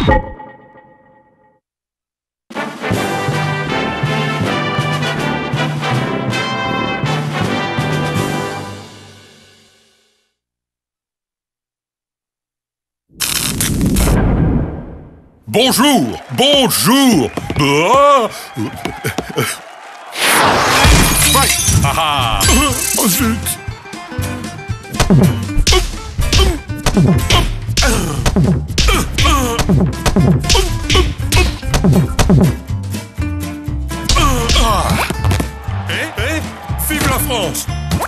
Bonjour! Bonjour! Ah! Oh zut! Vive la France!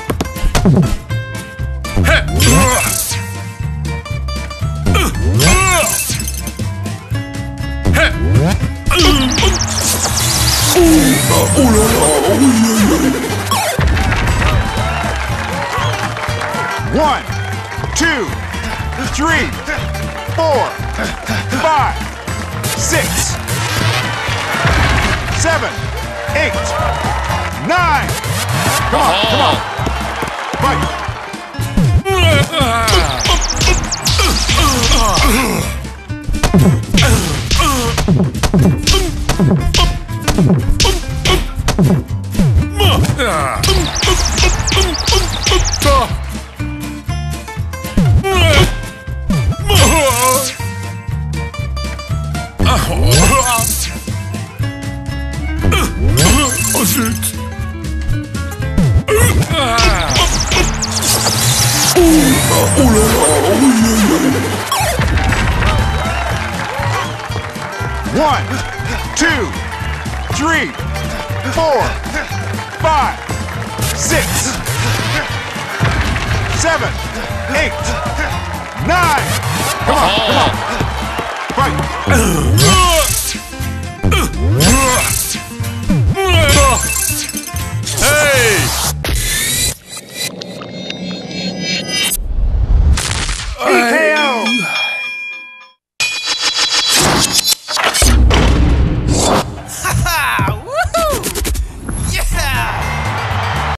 Oh là là! One, two, three, 4, 5, 6, 7, 8, 9. Come on, come on. Fight. Oh zut! Oh là là! 1, 2, 3, 4, 5, 6, 7, 8, 9. Come on, come on. Fight.